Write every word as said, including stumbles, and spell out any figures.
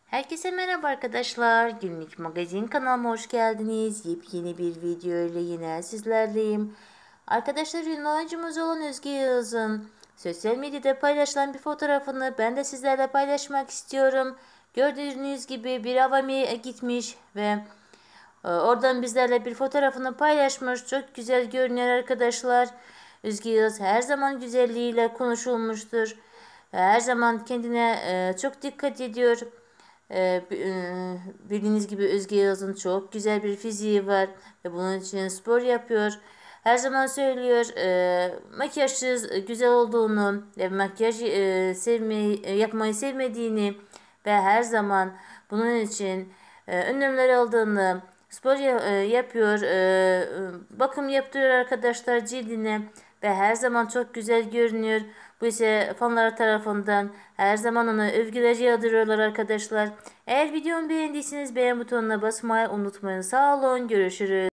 Herkese merhaba arkadaşlar. Günlük magazin kanalıma hoş geldiniz. Yepyeni bir video ile yine sizlerleyim. Arkadaşlar ünlü oyuncumuz olan Özge Yağız'ın sosyal medyada paylaşılan bir fotoğrafını ben de sizlerle paylaşmak istiyorum. Gördüğünüz gibi bir avamiye gitmiş ve e, oradan bizlerle bir fotoğrafını paylaşmış. Çok güzel görünüyor arkadaşlar. Özge Yağız her zaman güzelliğiyle konuşulmuştur. Her zaman kendine e, çok dikkat ediyor. Ee, e, Bildiğiniz gibi Özge Yağız'ın çok güzel bir fiziği var ve bunun için spor yapıyor. Her zaman söylüyor e, makyajsız güzel olduğunu ve makyaj e, sevmeyi, e, yapmayı sevmediğini ve her zaman bunun için e, önlemler aldığını, spor ya- e, yapıyor, e, e, bakım yaptırıyor arkadaşlar cildine ve her zaman çok güzel görünüyor. Bu ise fanlar tarafından her zaman ona övgüler yağdırıyorlar arkadaşlar. Eğer videomu beğendiyseniz beğen butonuna basmayı unutmayın. Sağ olun, görüşürüz.